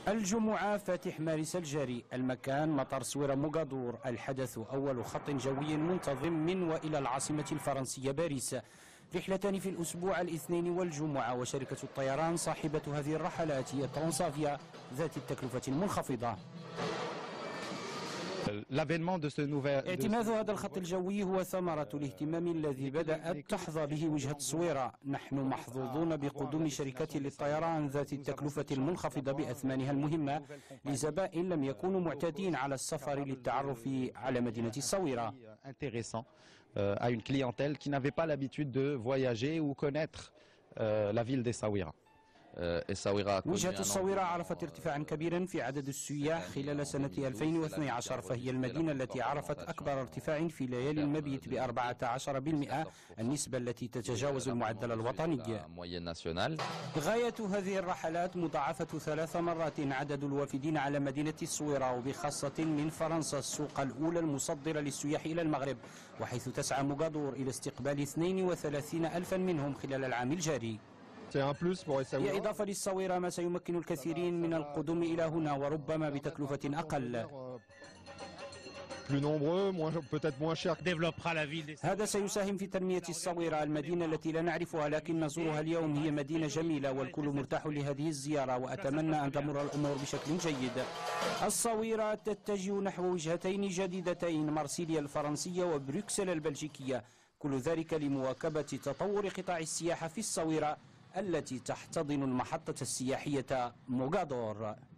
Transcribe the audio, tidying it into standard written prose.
الجمعة فاتح مارس الجاري، المكان مطار صويرة موغادور. الحدث أول خط جوي منتظم من وإلى العاصمة الفرنسية باريس. رحلتان في الأسبوع الاثنين والجمعة، وشركة الطيران صاحبة هذه الرحلات هي ترانسافيا ذات التكلفة المنخفضة. اعتماد هذا الخط الجوي هو ثمرة الاهتمام الذي بدأت تحظى به وجهة صويرة. نحن محظوظون بقدوم شركة للطيران ذات التكلفة المنخفضة بأثمانها المهمة لزبائن لم يكونوا معتادين على السفر للتعرف على مدينة الصويرة. à une clientèle qui n'avait pas l'habitude de voyager ou connaître la ville d'Essaouira. وجهة الصويرة عرفت ارتفاعا كبيرا في عدد السياح خلال سنة 2012، فهي المدينة التي عرفت أكبر ارتفاع في ليالي المبيت ب14%، النسبة التي تتجاوز المعدل الوطني. غاية هذه الرحلات مضاعفة 3 مرات عدد الوافدين على مدينة الصويرة، وبخاصة من فرنسا السوق الأولى المصدرة للسياح إلى المغرب، وحيث تسعى موغادور إلى استقبال 32,000 منهم خلال العام الجاري. هي إضافة للصويرة، ما سيمكن الكثيرين من القدوم إلى هنا وربما بتكلفة أقل. هذا سيساهم في تنمية الصويرة، المدينة التي لا نعرفها لكن نزورها اليوم. هي مدينة جميلة والكل مرتاح لهذه الزيارة، وأتمنى أن تمر الأمور بشكل جيد. الصويرة تتجه نحو وجهتين جديدتين، مارسيليا الفرنسية وبروكسل البلجيكية، كل ذلك لمواكبة تطور قطاع السياحة في الصويرة التي تحتضن المحطة السياحية موغادور.